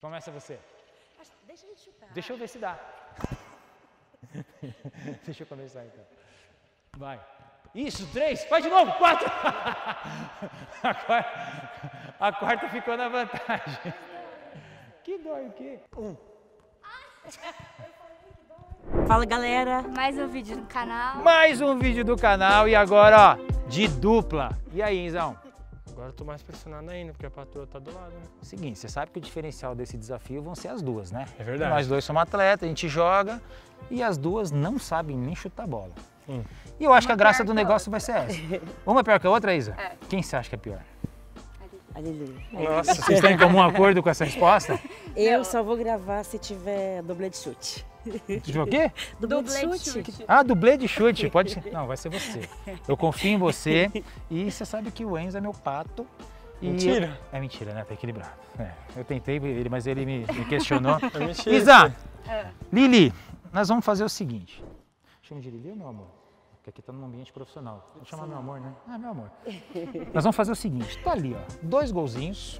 Começa você. Deixa ele chutar. Deixa eu ver se dá. Deixa eu começar então. Vai. Isso, 3. Faz de novo. 4. A quarta ficou na vantagem. Que dói o quê? 1. Fala, galera. Mais um vídeo no canal. Mais um vídeo do canal e agora, ó, de dupla. E aí, Enzão? Agora eu tô mais pressionado ainda, porque a patroa tá do lado, né? Seguinte, você sabe que o diferencial desse desafio vão ser as duas, né? É verdade. Nós dois somos atletas, a gente joga e as duas não sabem nem chutar bola. E eu acho que a graça do negócio vai ser essa. Uma é pior que a outra, Isa? É. Quem você acha que é pior? Aleluia. Nossa, Vocês têm em comum acordo com essa resposta? Eu só vou gravar se tiver dublê de chute. O quê? Dublê de Dublê de chute? chute. Ah, dublê de chute. Pode ser. Não, vai ser você. Eu confio em você e você sabe que o Enzo é meu pato. E Mentira. É mentira, né? Tá equilibrado. É, eu tentei, mas ele me questionou. É mentira. Isa, Lili, nós vamos fazer o seguinte. Chama de Lili ou meu amor? Porque aqui tá num ambiente profissional. Vou chamar meu amor, né? Ah, meu amor. Nós vamos fazer o seguinte. Tá ali, ó. 2 golzinhos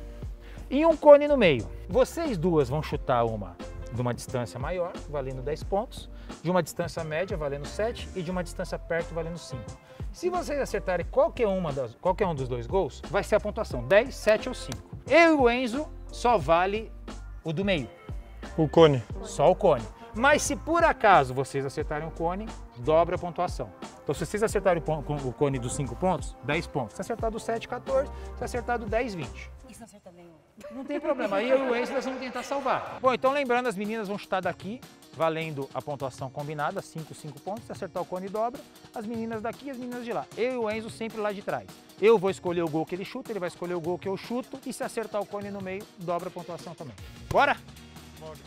e um cone no meio. Vocês duas vão chutar uma de uma distância maior, valendo 10 pontos, de uma distância média, valendo 7, e de uma distância perto, valendo 5. Se vocês acertarem qualquer um dos 2 gols, vai ser a pontuação 10, 7 ou 5. Eu e o Enzo só vale o do meio. O cone. Só o cone. Mas se por acaso vocês acertarem o cone, dobra a pontuação. Então se vocês acertarem o cone dos 5 pontos, 10 pontos. Se acertar do 7, 14. Se acertar do 10, 20. E se não acertar nenhum? Não tem problema, aí eu e o Enzo nós vamos tentar salvar. Bom, então lembrando, as meninas vão chutar daqui, valendo a pontuação combinada, 5 pontos. Se acertar o cone, dobra. As meninas daqui e as meninas de lá. Eu e o Enzo sempre lá de trás. Eu vou escolher o gol que ele chuta, ele vai escolher o gol que eu chuto. E se acertar o cone no meio, dobra a pontuação também. Bora? Bora.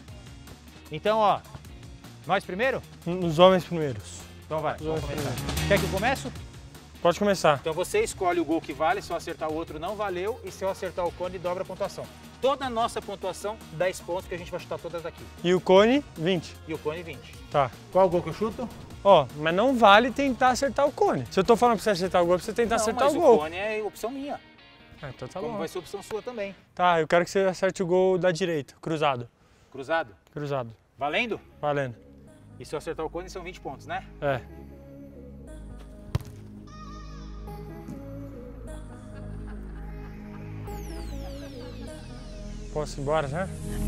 Então, ó, nós primeiro? Os homens primeiros. Então vai, vamos começar. Quer que eu comece? Pode começar. Então você escolhe o gol que vale, se eu acertar o outro não valeu, e se eu acertar o cone, dobra a pontuação. Toda a nossa pontuação, 10 pontos, que a gente vai chutar todas aqui. E o cone, 20. E o cone, 20. Tá. Qual o gol que eu chuto? Ó, mas não vale tentar acertar o cone. Se eu tô falando pra você acertar o gol, é pra você tentar acertar mas o gol. o cone é opção minha. Ah, então tá Como bom. vai ser opção sua também. Tá, eu quero que você acerte o gol da direita, cruzado. Cruzado? Cruzado. Valendo? Valendo. E se eu acertar o cone, são 20 pontos, né? É. Posso ir embora já?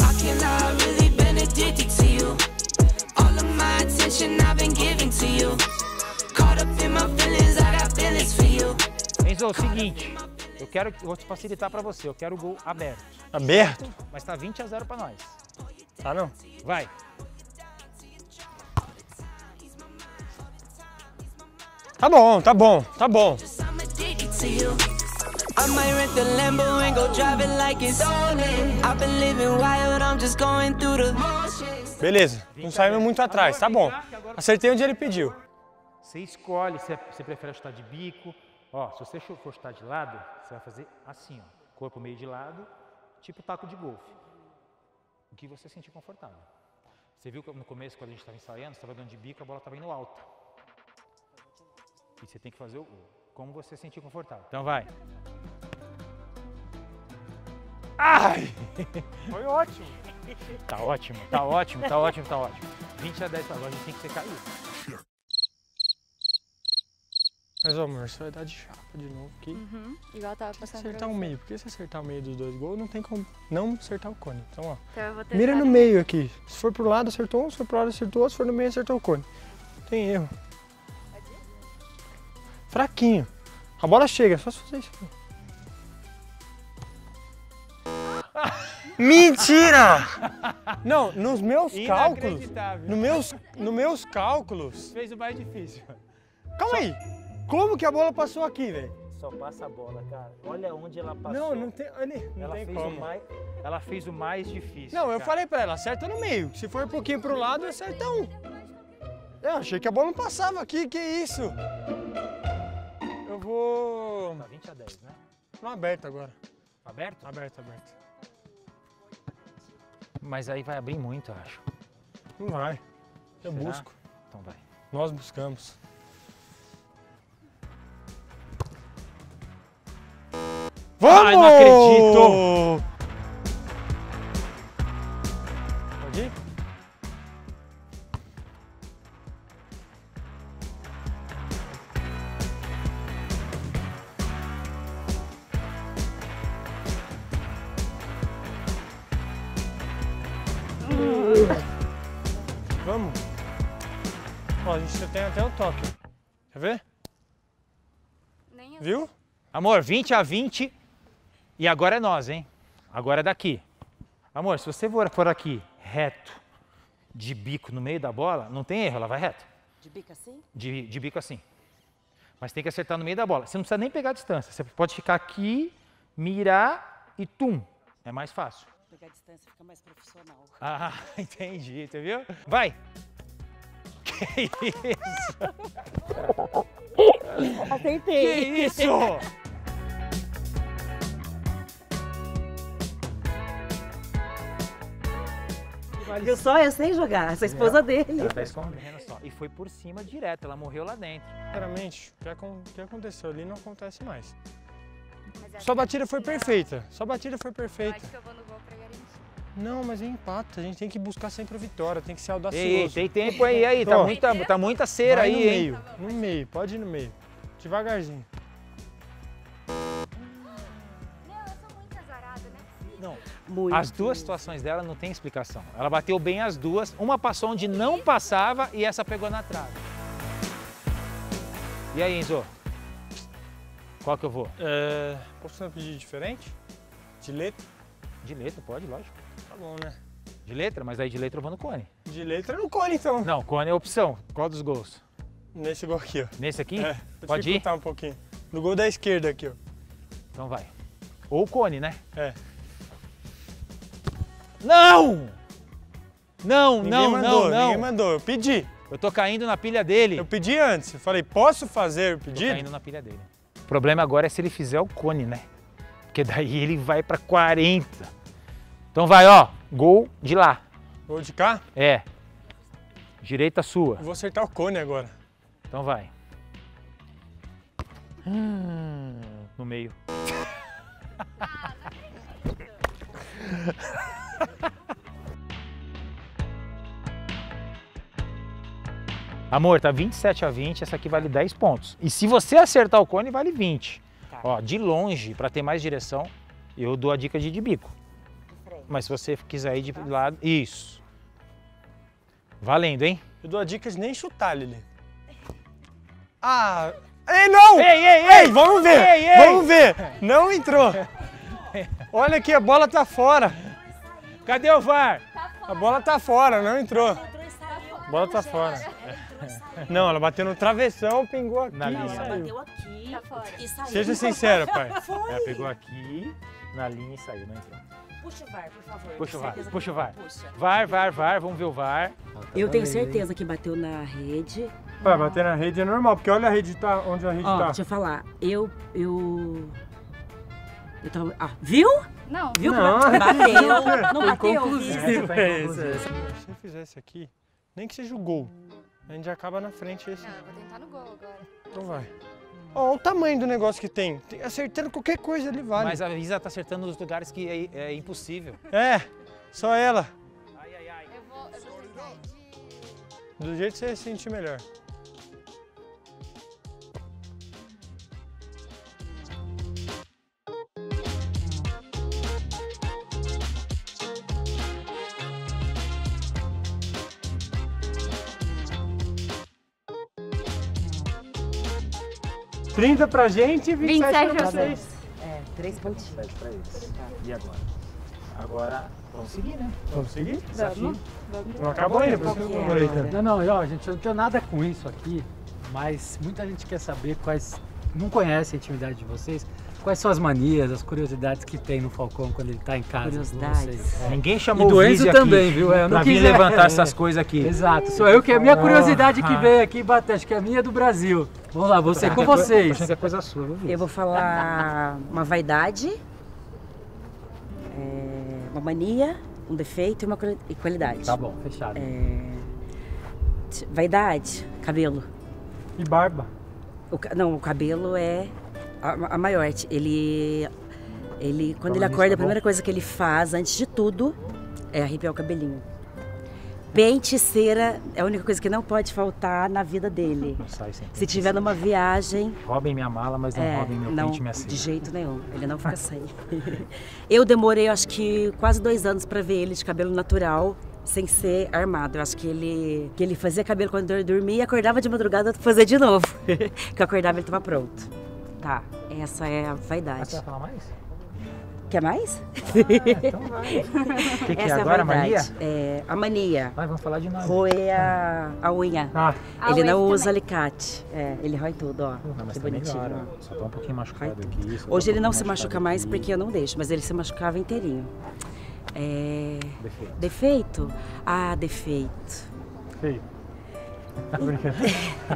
Enzo, é o seguinte, vou te facilitar pra você, eu quero o gol aberto. Aberto? Mas tá 20-0 pra nós. Tá não? Vai. Tá bom, tá bom, tá bom. I might rent the Lambo and go drive it like it's stolen. I've been living wild, I'm just going through the motions. Beleza, não saímos muito atrás, tá bom. Acertei onde ele pediu. Você escolhe se você prefere chutar de bico. Ó, se você for chutar de lado, você vai fazer assim, ó. Corpo meio de lado, tipo taco de golfe. O que você sentir confortável. Você viu que no começo, quando a gente estava ensaiando, você estava dando de bico, a bola estava indo alta. E você tem que fazer como você sentir confortável. Então vai. Ai! Foi ótimo. Tá ótimo, tá ótimo, tá ótimo, tá ótimo. 20-10, agora a gente tem que ser caído. Mas, ó, amor, você vai dar de chapa de novo aqui. Igual tava passando Acertar o meio, porque se acertar o meio dos 2 gols, não tem como não acertar o cone. Então, ó, Então eu vou tentar. mira no meio aqui. Se for pro lado, acertou um. Se for pro lado, acertou outro. Se for no meio, acertou o cone. Não tem erro. Fraquinho. A bola chega, só se fazer isso aqui. Mentira! Não, nos meus cálculos. Nos meus cálculos. Fez o mais difícil. Calma aí. Como que a bola passou aqui, velho? Só passa a bola, cara. Olha onde ela passou. Não, não tem, não ela tem fez como. Ela fez o mais difícil. Não, eu cara. falei pra ela, acerta no meio. Se for um pouquinho pro lado, acerta um. Eu achei que a bola não passava aqui, que isso? Eu vou... Tá 20-10, né? No aberto agora. Aberto? Aberto, aberto. Mas aí vai abrir muito, eu acho. Não vai. Eu Será? busco. Então vai. Nós buscamos. Vamos! Ai, não acredito! aqui? Vamos. Ó, a gente já tem até o toque. Quer ver? Nem eu. Viu? Amor, 20 a 20 e agora é nós, hein? Agora é daqui. Amor, se você for aqui reto, de bico no meio da bola, não tem erro, ela vai reto. De bico assim? De bico assim. Mas tem que acertar no meio da bola. Você não precisa nem pegar a distância. Você pode ficar aqui, mirar e tum. É mais fácil. Pegar a distância fica mais profissional. Ah, entendi, você viu? Vai! Que isso? Que Acertei. isso? Viu só? Eu sei jogar. Sou esposa dele. Ela tá escondendo só. E foi por cima direto, ela morreu lá dentro. Sinceramente, o que aconteceu ali não acontece mais. Mas é Sua batida foi final. perfeita. Sua batida foi Eu perfeita. acho que eu vou no gol pra garantir. Não, mas é empate. A gente tem que buscar sempre a vitória, tem que ser Ei, audacioso. tem tempo aí, tá Ó. muita cera Vai aí, no hein? meio, no meio, pode ir no meio. Devagarzinho. Meu, eu sou muito azarada, né? Não, Muito. as duas situações dela não tem explicação. Ela bateu bem as duas, uma passou onde não passava e essa pegou na trave. E aí, Enzo? Qual que eu vou? Posso fazer um pedido diferente? De letra? De letra, pode, lógico. Tá bom, né? De letra, mas aí de letra eu vou no cone. De letra no cone, então. Não, cone é opção. Qual dos gols? Nesse gol aqui, ó. Nesse aqui? Vou Pode ir? dificultar um pouquinho. No gol da esquerda aqui, ó. Então vai. Ou cone, né? É. Não! Não, Ninguém não, mandou, não, não. ninguém mandou. Eu pedi. Eu tô caindo na pilha dele. Eu pedi antes. Eu falei, posso fazer o Tô pedido? caindo na pilha dele. O problema agora é se ele fizer o cone, né? Porque daí ele vai pra 40. Então vai, ó. Gol de lá. Gol de cá? É. Direita sua. Eu vou acertar o cone agora. Então vai. No meio. Amor, tá 27 a 20, essa aqui vale 10 pontos. E se você acertar o cone, vale 20. Tá. Ó, de longe, pra ter mais direção, eu dou a dica de bico. Mas se você quiser ir de lado, isso. Valendo, hein? Eu dou a dica de nem chutar, Lili. Ah! Ei, não! Ei, Vamos ver! Ei, ei! Vamos ver! Não entrou! Olha aqui, a bola tá fora! Cadê o VAR? A bola tá fora, não entrou. A bola tá fora. Não, ela bateu no travessão, pingou aqui Na e linha. Ela saiu. bateu aqui Tá fora. e saiu. Seja sincera, pai. Ela pegou aqui, na linha e saiu, não entrou. Puxa o VAR, por favor. Puxa o VAR, Certeza puxa o que- VAR. Puxa. VAR, vamos ver o VAR. Eu tenho certeza que bateu na rede. Pai, bater na rede é normal, porque olha a rede tá, onde a rede Ó, tá. deixa eu falar. Eu tava... Ah, viu? Não. Viu? Não. Bateu. Não bateu, Conclusivo, viu? Se você fizer isso aqui, nem que seja o gol, a gente já acaba na frente esse. Não, eu vou tentar no gol agora. Então vai. Ó, olha o tamanho do negócio que tem. Acertando qualquer coisa ali vale. Mas a Isa tá acertando nos lugares que é impossível. É, só ela. Eu vou tentar de... Do jeito que você se sentir melhor. $30 pra gente e 27 pra vocês. É, 3 pontinhos. E agora? Agora, vamos seguir, né? Vamos seguir? Desafio. Não acabou ainda, por favor. Não, ó, gente, eu não tenho nada com isso aqui, mas muita gente quer saber não conhece a intimidade de vocês, quais são as manias, as curiosidades que tem no Falcão quando ele tá em casa com Curiosidades. vocês. Ninguém E chamou do o Enzo Vizzi aqui também, viu? Eu não pra vir quis levantar essas coisas aqui. Exato, sou eu que a minha curiosidade que veio aqui bater, acho que a minha é do Brasil. Vamos lá, vou ser com vocês. Achando que é coisa sua, viu, Vizzi? Eu vou falar uma vaidade, uma mania, um defeito e uma qualidade. Tá bom, fechado. Vaidade, cabelo. E barba. Não, o cabelo é a maior. Ele quando ele nisso, acorda, tá a primeira coisa que ele faz, antes de tudo, é arrepiar o cabelinho. Pente e cera é a única coisa que não pode faltar na vida dele. Não sai sem Se tiver numa viagem... Roubem minha mala, mas não roubem meu não, pente e minha cera. de jeito nenhum. Ele não fica sem. Eu demorei, acho que, quase 2 anos pra ver ele de cabelo natural, sem ser armado. Eu acho que ele fazia cabelo quando eu dormia e acordava de madrugada pra fazer de novo. Que eu acordava e ele tava pronto. Tá, essa é a vaidade. Você vai falar mais? Quer mais? Então vai. O que é Essa agora, é a mania? É, a mania. Vai, vamos falar de nós. Roer a unha. Ah, A Ele unha não também. usa alicate. É, ele rói tudo, ó. não, mas Que tá bonitinho. melhor, ó. Só tá um pouquinho machucado aqui. só tá Hoje um ele não pouquinho se machuca machucado mais aqui. porque eu não deixo, mas ele se machucava inteirinho. É... Defeito. Defeito? Ah, defeito. Feio. Tá brincando?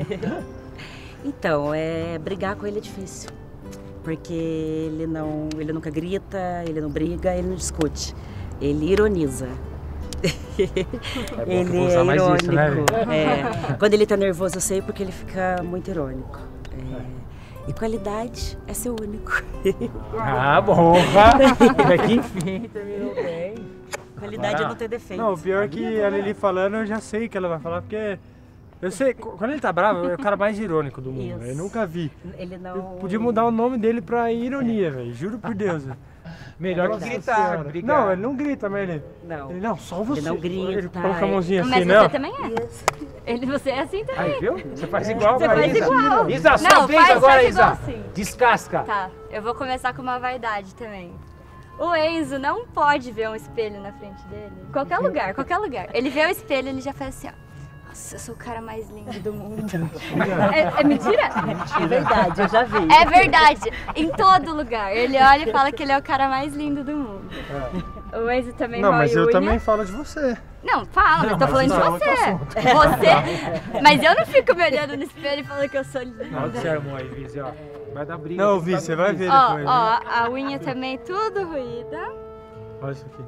Então, brigar com ele é difícil. Porque ele nunca grita, ele não briga, ele não discute. Ele ironiza. É bom que eu Ele vou é usar mais irônico. isso, né? Quando ele tá nervoso, eu sei porque ele fica muito irônico. E qualidade é seu único. Ah, porra! Que enfim, terminou bem. Qualidade é não ter defeito. Não, o pior é que a Lili falando, eu já sei que ela vai falar, porque... Eu sei, quando ele tá bravo, é o cara mais irônico do mundo. Isso. Eu nunca vi. Ele não... Eu podia mudar o nome dele pra ironia, velho. Juro por Deus. velho. Melhor que Nossa gritar, Senhora. brigar. Não, ele não grita, mas ele... Não. Ele não, só você. não grita, Ele coloca a mãozinha Mas assim, você não. também é. Você é assim também. Aí, viu? Você faz igual, Você vai, faz Isa. igual. Isa, sua Não, vez agora, faz igual Isa. sim. Descasca. Tá, eu vou começar com uma vaidade também. O Enzo não pode ver um espelho na frente dele. Qualquer lugar, qualquer lugar. Ele vê o espelho e ele já faz assim, ó. Nossa, eu sou o cara mais lindo do mundo. É mentira? É verdade, eu já vi. É verdade. Em todo lugar. Ele olha e fala que ele é o cara mais lindo do mundo. O Enzo também Não, rói mas eu unha. também falo de você. Não, fala, mas tô falando de isso é você. Você. Mas eu não fico me olhando no espelho e falando que eu sou linda. Olha o que você armou aí, Vizi, ó. Vai dar briga. Não, aqui, Vi, tá você dando vai briga. ver Ó, depois. né? ó, a unha também tudo ruída. Olha isso aqui.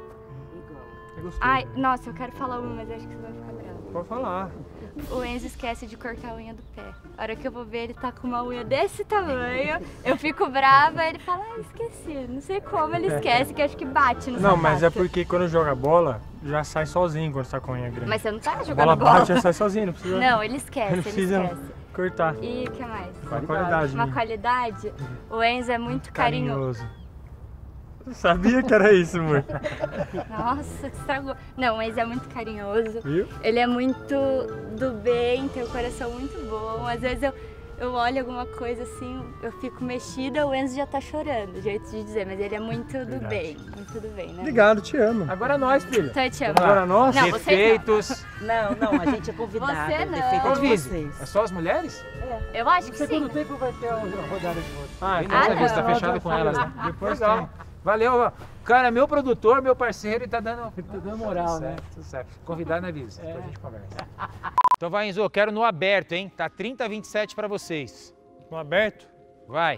É gostoso. Ai, nossa, eu quero falar uma, mas acho que você vai ficar bravo. Pode falar. O Enzo esquece de cortar a unha do pé. A hora que eu vou ver, ele tá com uma unha desse tamanho. Eu fico brava, ele fala, ah, esqueci. Não sei como ele esquece, que acho que bate no Não, mas é sapato. porque quando joga bola, já sai sozinho quando tá com a unha grande. Mas você não tá a jogando bola bola. bate, já sai sozinho, não precisa... Não, ele esquece, Não ele precisa esquece. cortar. E o que mais? Uma qualidade. Uma né? qualidade, o Enzo é muito carinhoso. Eu sabia que era isso, amor. Nossa, que estragou. Não, o Enzo é muito carinhoso. Viu? Ele é muito do bem, tem um coração muito bom. Às vezes eu olho alguma coisa assim, eu fico mexida, o Enzo já tá chorando, jeito de dizer, mas ele é muito do bem, né? Obrigado, te amo. Agora nós, filho. Então eu te amo. Agora nós? Não, vocês Defeitos. Não, a gente é convidado. Você o não. defeito é Ô, de Vizi, vocês. é só as mulheres? não. Eu acho que sim. Segundo tempo vai ter uma rodada de votos. Ah, Tem então nada, não. Vizi, tá fechado com elas, né? Depois Legal. tem. Valeu, ó. Cara, meu produtor, meu parceiro, e tá dando... Tá dando moral, né? Tudo certo. Convidar, né, Vizi? Depois a gente conversa. Então vai, Enzo, eu quero no aberto, hein? Tá 30-27 pra vocês. No aberto? Vai.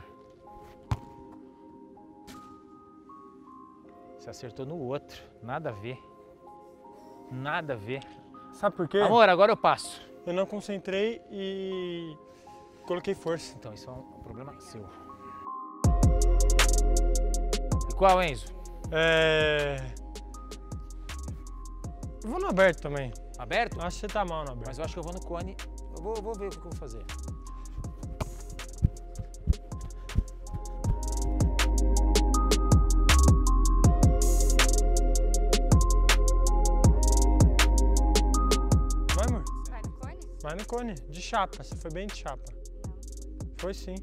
Você acertou no outro. Nada a ver. Nada a ver. Sabe por quê? Amor, agora eu passo. Eu não concentrei e coloquei força. Então, isso é um problema seu. E qual, Enzo? Eu vou no aberto também. Aberto? Acho que você tá mal no aberto. Mas eu acho que eu vou no cone. Eu vou ver o que eu vou fazer. Vai, amor. Vai no cone? Vai no cone. De chapa. Você foi bem de chapa. Foi sim.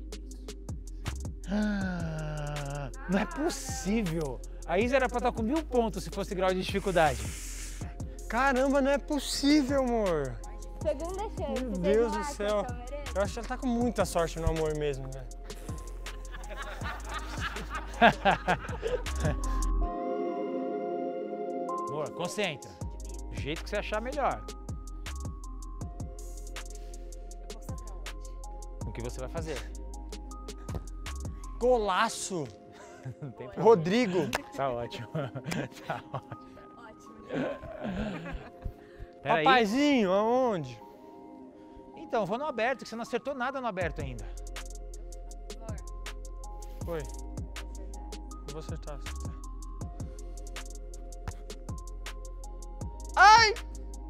Não é possível. A Isa era pra estar com 1000 pontos se fosse grau de dificuldade. Caramba, não é possível, amor. Segunda chance. Meu vocês Deus não do acham céu. que eu mereço? Eu acho que ela tá com muita sorte no amor mesmo, velho. Amor, concentra. Do jeito que você achar melhor. O que você vai fazer? Golaço! Não tem problema. Rodrigo! Tá ótimo. Tá ótimo. Peraí. Papazinho, aonde? Então, vou no aberto, que você não acertou nada no aberto ainda. Foi. Eu vou acertar. Ai!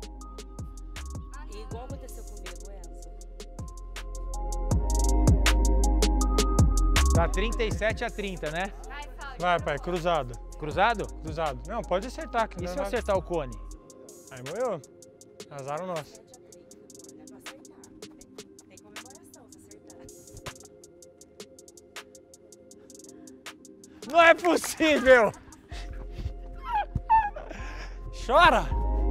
37 a 30, né? Vai, Paulo. Vai, pai, cruzado. Cruzado? Cruzado. Não, pode acertar. Que E não se eu vai- acertar o cone? Aí morreu. Azar o nosso. Tem comemoração se acertar. Não é possível! Chora!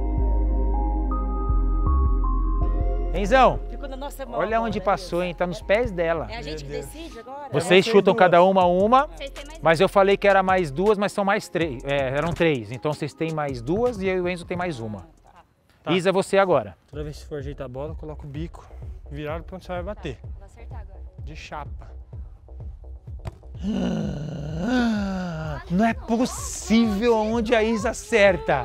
Enzão, Ficou na nossa mão. olha agora, onde né, passou, hein? Tá nos pés dela. É a gente que Deus. decide agora? Vocês Vocês chutam duas. cada uma, Vocês têm mais mas eu falei que era mais duas, mas são mais três. Eram três. Então vocês têm mais duas e eu e o Enzo tem mais uma. Tá. Isa, você agora. Toda vez que for ajeitar a bola, coloca o bico virado pra onde você vai bater. Vou acertar agora. De chapa. Não é possível onde a Isa acerta.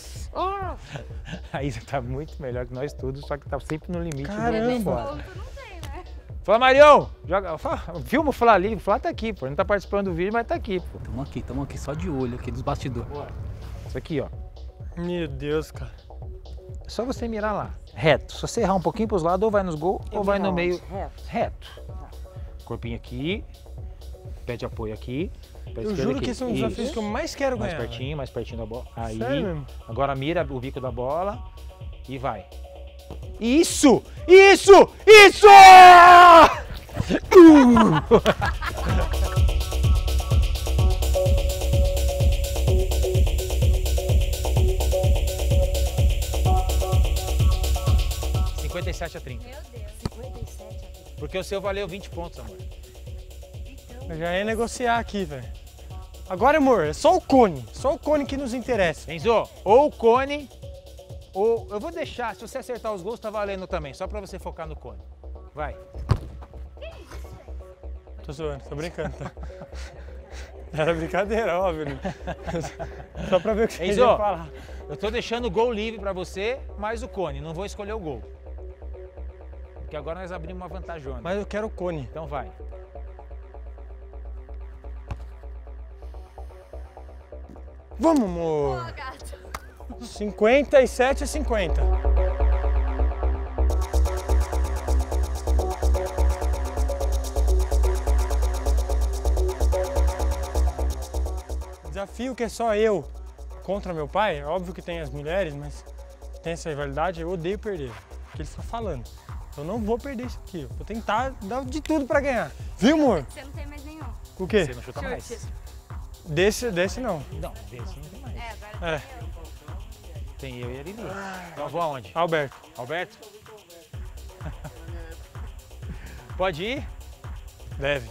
A Isa tá muito melhor que nós todos, só que tá sempre no limite. Caramba. do fora. Ponto não tem, né? Fala, Marião! Filma o Flá ali. O Flá tá aqui, pô. Ele não tá participando do vídeo, mas tá aqui, pô. Tamo aqui só de olho aqui dos bastidores. Isso aqui, ó. Meu Deus, cara. É só você mirar lá. Reto. Se você errar um pouquinho pros lados, ou vai nos gols, ou vai no meio. Reto. Reto. Corpinho aqui. Pé de apoio aqui. Pé Eu esquerdo juro aqui. que esse é um dos Isso. desafios que eu mais quero ganhar. Mais pertinho da bola. Aí. Sério mesmo? Agora mira o bico da bola e vai. Isso! Isso! Isso! 57 a 30. Meu Deus. 57. Porque o seu valeu 20 pontos, amor. Eu já ia negociar aqui, velho. Agora, amor, é só o cone. Só o cone que nos interessa. Enzo, ou o cone, ou... Eu vou deixar, se você acertar os gols, tá valendo também. Só pra você focar no cone. Vai. Tô zoando, tô brincando. Tá? Era brincadeira, óbvio. Né? Só pra ver o que você Enzo, ia falar. eu tô deixando o gol livre pra você, mais o cone. Não vou escolher o gol. Porque agora nós abrimos uma vantajona. Mas eu quero o cone. Então vai. Vamos, amor. Ô, gato. 57 a 50. Desafio que é só eu contra meu pai. É óbvio que tem as mulheres, mas tem essa rivalidade. Eu odeio perder. Porque ele fica falando. Eu não vou perder isso aqui. Eu vou tentar dar de tudo pra ganhar. Viu, amor? Você não tem mais nenhum. O quê? Você não chuta mais. Chute. Desse não. Não, desse não tem mais. É, agora É. tem eu. Tem eu e a Lili. Então eu vou aonde? Alberto. Alberto? Pode ir? Deve.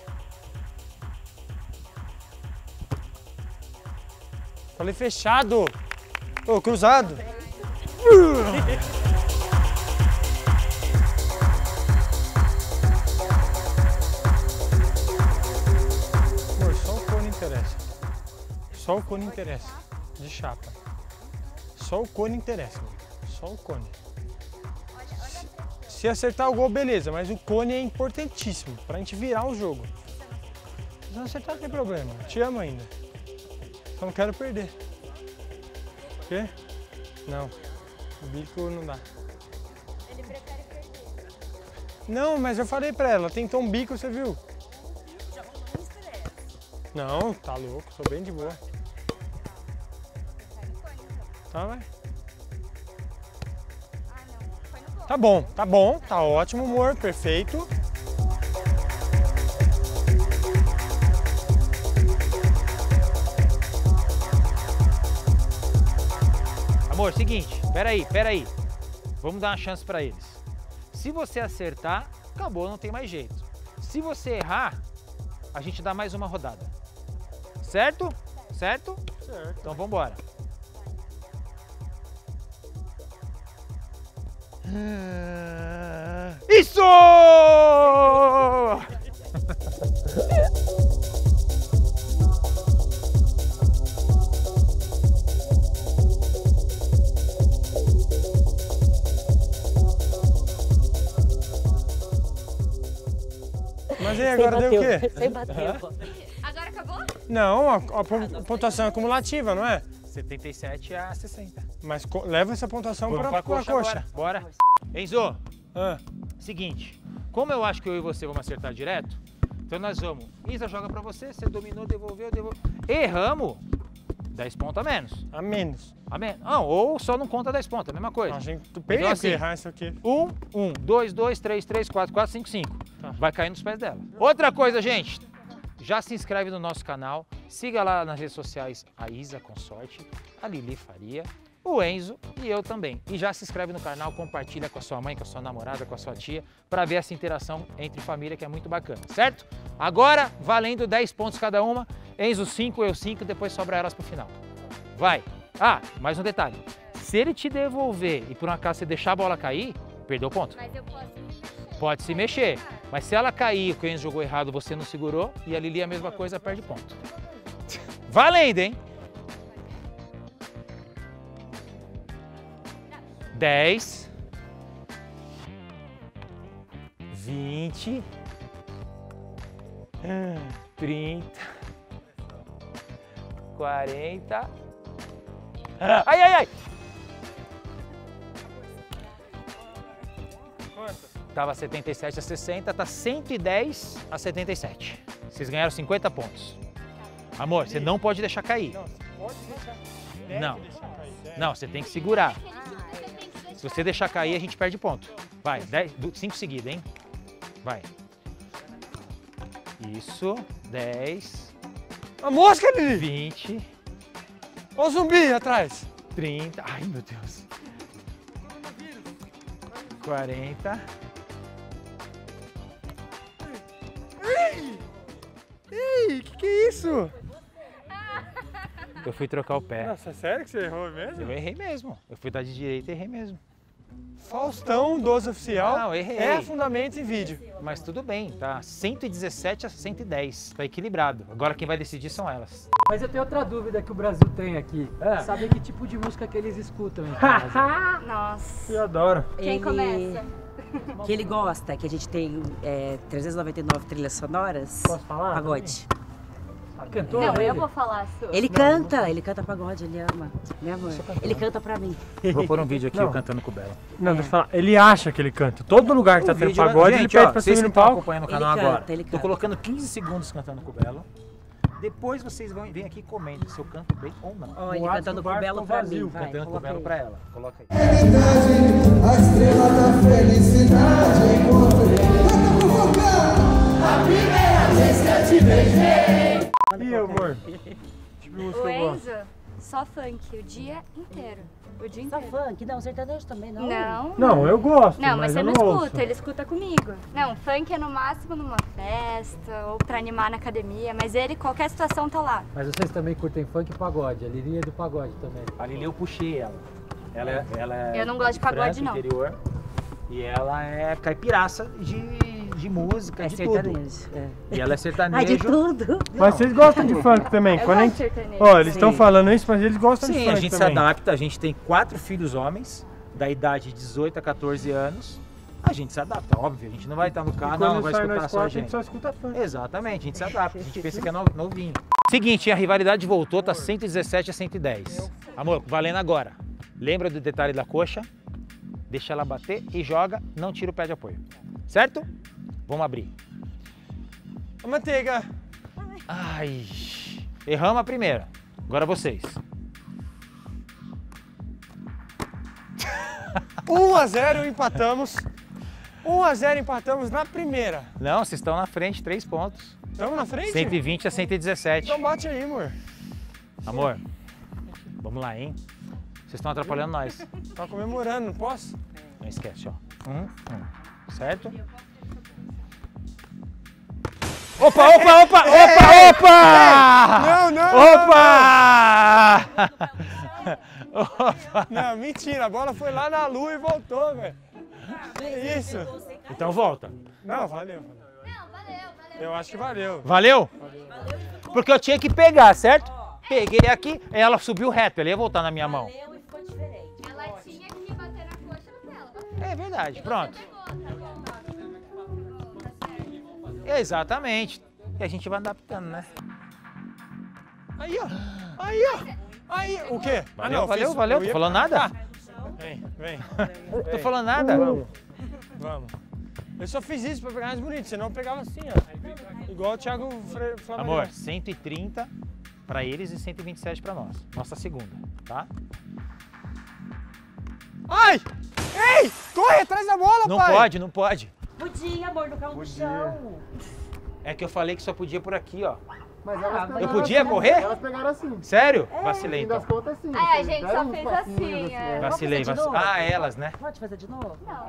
Falei fechado. Ô, cruzado. Amor, só o cone interessa. Só o cone interessa. De chapa. Só o cone interessa. Amor. Só o cone. Se acertar o gol, beleza, mas o cone é importantíssimo pra gente virar o jogo. Se não acertar, não tem problema. Eu te amo ainda. Só não quero perder. O quê? Não. O bico não dá. Ele prefere perder. Não, mas eu falei pra ela, tentou um bico, você viu? Não, tá louco, sou bem de boa. Sai do cone, então. Tá, vai. Ah, não. Foi no gol. Tá bom, tá ótimo, amor, perfeito. Amor, seguinte, peraí. Vamos dar uma chance pra eles. Se você acertar, acabou, não tem mais jeito. Se você errar, a gente dá mais uma rodada. Certo? Certo? Certo. Então vambora. Isso! Mas aí, agora deu o quê? Sem bater. Agora acabou? Não, a pontuação é cumulativa, não é? 77 a 60. Mas leva essa pontuação Vamos pra coxa coxa. agora. Bora. Enzo, Ah, seguinte. Como eu acho que eu e você vamos acertar direto, Então nós vamos. Isa joga pra você, você dominou, devolveu. Erramos, 10 pontos a menos. A menos. Não, ou só não conta 10 pontos, a mesma coisa. A gente perdeu assim, errar isso aqui. 1, 2, 2, 3, 3, 4, 4, 5, 5. Tá. Vai cair nos pés dela. Outra coisa, gente. Já se inscreve no nosso canal. Siga lá nas redes sociais a Isa Consorte, a Lili Faria, o Enzo e eu também. E já se inscreve no canal, compartilha com a sua mãe, com a sua namorada, com a sua tia, para ver essa interação entre família que é muito bacana, certo? Agora, valendo 10 pontos cada uma. Enzo 5, eu 5, depois sobra elas pro final. Vai. Ah, mais um detalhe. Se ele te devolver e por um acaso você deixar a bola cair, perdeu o ponto. Mas eu posso me mexer. Pode se mexer. Mas se ela cair, o Enzo jogou errado, você não segurou, e a Lili a mesma coisa, perde ponto. Valendo, hein? 10, 20, 30, 40. Ai, ai, ai! Tava 77 a 60, tá 110 a 77. Vocês ganharam 50 pontos. Amor, você não pode deixar cair. Não, você pode deixar. Não. Deixar cair. Não, você tem que segurar. Se você deixar cair, a gente perde ponto. Vai, 5 seguidas, hein? Vai. Isso, 10, A mosca, Lili! 20, Olha o zumbi atrás. 30, ai meu Deus. 40. Ei, que é isso? Eu fui trocar o pé. Nossa, é sério que você errou mesmo? Eu errei mesmo. Eu fui dar de direita e errei mesmo. Faustão, 12 oficial. Não, errei. É fundamentos em vídeo. Mas tudo bem, tá 117 a 110. Tá equilibrado. Agora quem vai decidir são elas. Mas eu tenho outra dúvida que o Brasil tem aqui. Sabe que tipo de música que eles escutam em casa? Nossa. Eu adoro. Quem começa? Que ele gosta, que a gente tem 399 trilhas sonoras. Posso falar? Pagode. Cantor Não, ele? eu vou falar sua. Ele canta pagode, ele ama. Né, amor? Ele canta pra mim. Vou pôr um vídeo aqui Não. eu cantando com o Bela. Não, deixa eu falar. Ele acha que ele canta. Todo lugar que tá tendo pagode, ele pede pra vocês subir que no estão palco. acompanhando o Ele canal canta, agora. ele Tô canta. colocando 15 segundos cantando com o Belo. Depois vocês vêm aqui e comentem se eu canto bem ou não. Ó, ele WhatsApp cantando do com o bar Belo ficou pra vazio, mim. Vai, Cantando com o coloca Belo aí. pra ela. Coloca aí. A estrela da felicidade encontrei. A primeira vez que eu te beijei. Ih, amor. Tipo, música O eu gosto. Enzo, só funk o dia inteiro. O dia Só inteiro. funk? Não, sertanejo também não. Não. Não, eu gosto, Não, mas você eu não ouço. escuta, ele escuta comigo. Não, funk é no máximo numa festa ou pra animar na academia, mas ele, qualquer situação, tá lá. Mas vocês também curtem funk e pagode. A Lili é do pagode também. A Lili eu puxei ela. Ela é Eu não gosto de pagode, Franca, não. interior. E ela é caipiraça de música, É de tudo. sertanejo. É. E ela é sertanejo. Ai, de tudo. Mas vocês gostam de funk também? Eu Quando a gosto de gente... sertanejo. Ó, eles estão Sim. falando isso, mas eles gostam de Sim, funk a gente também. se adapta. A gente tem 4 filhos homens, da idade de 18 a 14 anos. A gente se adapta, óbvio. A gente não vai estar no E carro, quando não vai sai na escutar só escola, a a gente gente. só escuta funk. Exatamente, a gente se adapta. A gente pensa que é novinho. Seguinte, a rivalidade voltou, tá 117 a 110. Amor, valendo agora. Lembra do detalhe da coxa? Deixa ela bater e joga, não tira o pé de apoio. Certo? Vamos abrir. Ô, Manteiga. Ai, erramos a primeira. Agora vocês. 1-0 empatamos. 1-0 empatamos na primeira. Não, vocês estão na frente, 3 pontos. Estamos na frente? 120 a 117. Então bate aí, amor. Amor, vamos lá, hein? Vocês estão atrapalhando nós. Tá comemorando, não posso? Não esquece, ó. Certo? Opa, opa, opa, opa, opa! Não, não, Opa! Opa! Não, mentira. A bola foi lá na lua e voltou, velho. Que isso? Então volta. Não, valeu. Não, valeu. Eu acho que valeu. Valeu? Porque eu tinha que pegar, certo? Peguei aqui, ela subiu reto, ela ia voltar na minha mão. Ela tinha que bater na coxa dela. É verdade, pronto. Exatamente. E a gente vai adaptando, né? Aí, ó. Aí, ó. Aí, o quê? Valeu, valeu. Tô falando nada? Vem, vem. Tô falando nada? Vamos. Eu só fiz isso pra pegar mais bonito, senão eu pegava assim, ó. Igual o Thiago Flamengo. Amor, 130 pra eles e 127 pra nós. Nossa segunda, tá? Ai! Ei! Corre atrás da bola, Não pai! pode, não pode. Podia, amor, no carro no chão. É que eu falei que só podia por aqui, ó. Mas elas Eu pegaram podia assim, correr? Elas pegaram assim. Sério? Vacilei No fim das então. contas, sim. É, a Vocês gente deram só uns fez passinhos, assim, é. Vacilei, Vamos fazer de novo? Ah, elas, né? Pode fazer de novo? Não.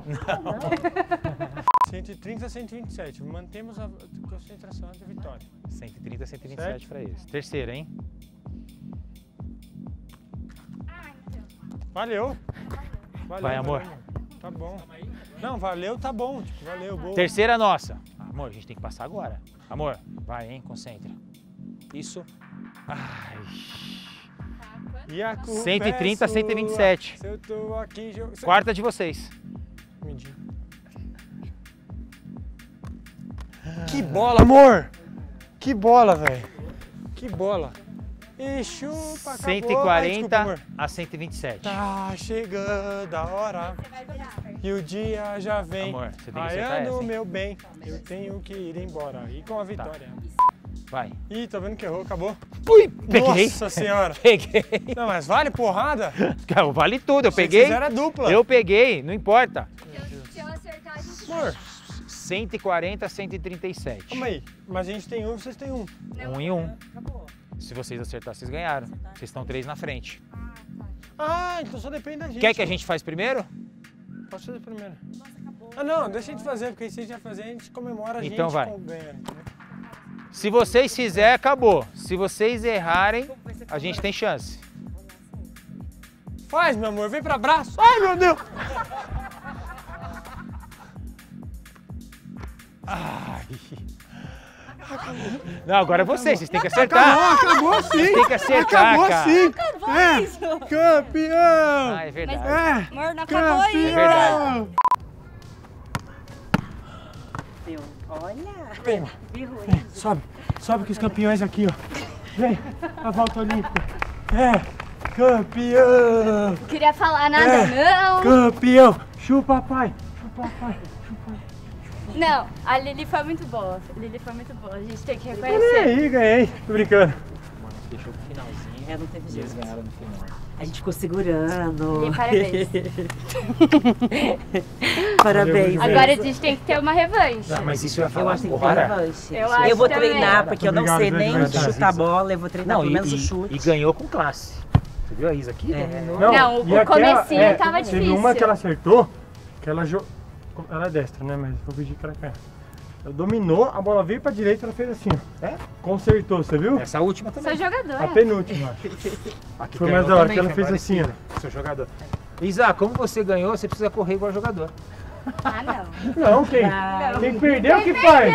130 a 127. Mantemos a concentração de vitória. 130, 127 pra eles. Terceira, hein? Valeu. Valeu, Vai, amor. valeu. Tá bom. Não, valeu, tá bom. Tipo, valeu, boa. Terceira nossa. Amor, a gente tem que passar agora. Amor, vai, hein? Concentra. Isso. Ai. E a culpa 130, é sua. 127. Se eu tô aqui... Quarta de vocês. Medir. Que bola, amor! Que bola, velho. Que bola. E chupa, acabou. 140 Desculpa, amor. a 127. Tá chegando a hora e o dia já vem. Amor, você tem que acertar Raiando essa, o hein? meu bem, eu tenho que ir embora. E com a vitória. Vai. Ih, tô vendo que errou, acabou. Ui, peguei. Nossa senhora. Peguei. Não, mas vale porrada? Vale tudo, eu Vocês peguei. fizeram a dupla. Eu peguei, não importa. Se eu acertar, a gente... Amor, 140 a 137. calma aí. Mas a gente tem um, vocês têm um. 1 e 1. Se vocês acertarem, vocês ganharam. Vocês estão 3 na frente. Ah, então só depende da gente. Quer que a gente faz primeiro? Posso fazer primeiro? Ah, não, deixa a gente fazer, porque se a gente vai fazer, a gente comemora a Então gente vai. com ganha, entendeu? Se vocês fizerem, acabou. Se vocês errarem, a gente tem chance. Faz, meu amor, vem pra abraço. Ai, meu Deus. Ai. Não, agora é vocês têm que acertar. Acabou sim. Tem que acertar, Acabou cara. sim. É, campeão. Ah, é verdade. É, Amor, não acabou É ainda. verdade. Viu? Olha. Vem, sobe com os campeões aqui, ó. Vem, a volta olímpica. É, campeão. Não queria falar nada, não. Campeão. Chupa, pai. Chupa, pai. Não, a Lili foi muito boa. A Lili foi muito boa. A gente tem que E reconhecer. aí, ganhei. Tô brincando. Deixou pro finalzinho. É, não teve E eles jeito. ganharam no final. A gente ficou segurando. Lili, parabéns. Parabéns. Agora a gente tem que ter uma revanche. Não, mas isso eu ia Eu falar acho que tem que ter agora. revanche. Eu acho Eu vou também. treinar, porque eu não Obrigado, sei viu, nem de verdade. chutar bola, eu vou treinar Não, pelo menos o e chute. ganhou com classe. Você viu a Isa aqui? É. Dominou. Não, o e aquela- comecinho tava Teve difícil. uma que ela acertou, que ela jogou. Ela é destra, né? Mas vou pedir que ela caia. Ela dominou, a bola veio pra direita, ela fez assim, ó. É? Consertou, você viu? Essa última também. Sou jogadora. A penúltima, acho. Aqui Foi ganhou mais da hora, também, que ela foi fez assim, parecida. Seu jogador. Isa, como você ganhou, você precisa correr igual jogador. Ah, não. Não, quem perdeu, que faz?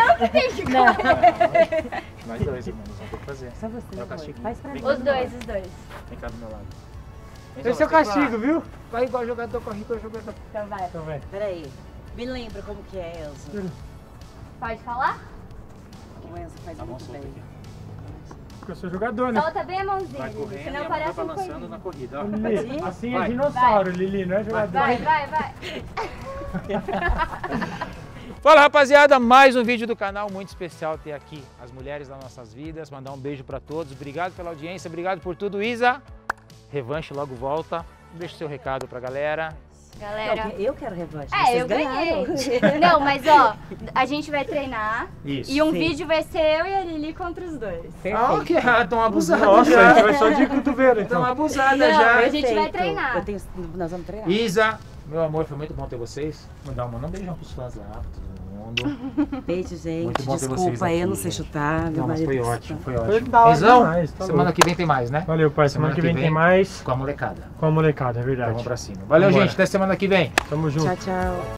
Nós dois, irmãos, vamos ter que fazer. Só você, É o amor. castigo. Faz pra mim. Os dois. Vem cá do meu lado. Esse é o castigo, viu? Vai igual jogador, corre igual jogador. Então vai. Então, vai. Peraí. Me lembra como que é, Elza. Pode falar? O Enzo faz Tá bom, muito solta bem. aqui. Porque eu sou jogador, né? Solta bem a mãozinha, Vai Lili, correndo e senão a mão parece vai um balançando coelhinho. na corrida, ó. Lili, assim é Vai. dinossauro, Lili, não é jogador. Vai. Fala, rapaziada, mais um vídeo do canal, muito especial ter aqui as mulheres das nossas vidas, mandar um beijo pra todos, obrigado pela audiência, obrigado por tudo, Isa. Revanche logo volta, deixa o seu recado pra galera. Galera. Eu quero revanche. É, vocês eu ganhei. ganharam. Não, mas ó, a gente vai treinar Isso. e um Sim. vídeo vai ser eu e a Lili contra os dois. Ah, que errado, tão abusados Nossa, a já. gente vai só de cotovelo, Tão então. abusadas Não, já. a gente vai Perfeito. treinar. Eu tenho, nós vamos treinar. Isa, meu amor, foi muito bom ter vocês. Mandar um beijão pros fãs lá, pra todo mundo. Beijo, gente. Muito bom ter vocês Desculpa aí, aqui, eu não sei gente. chutar. Meu Não, mas marido foi chuta. ótimo, foi Foi ótimo. da hora Izão, demais, tá semana louco. que vem tem mais, né? Valeu, pai. Semana que vem tem mais com a molecada. com a molecada, é verdade. Vamos pra cima. Valeu, Vambora. gente, até semana que vem. Tamo junto. Tchau, tchau.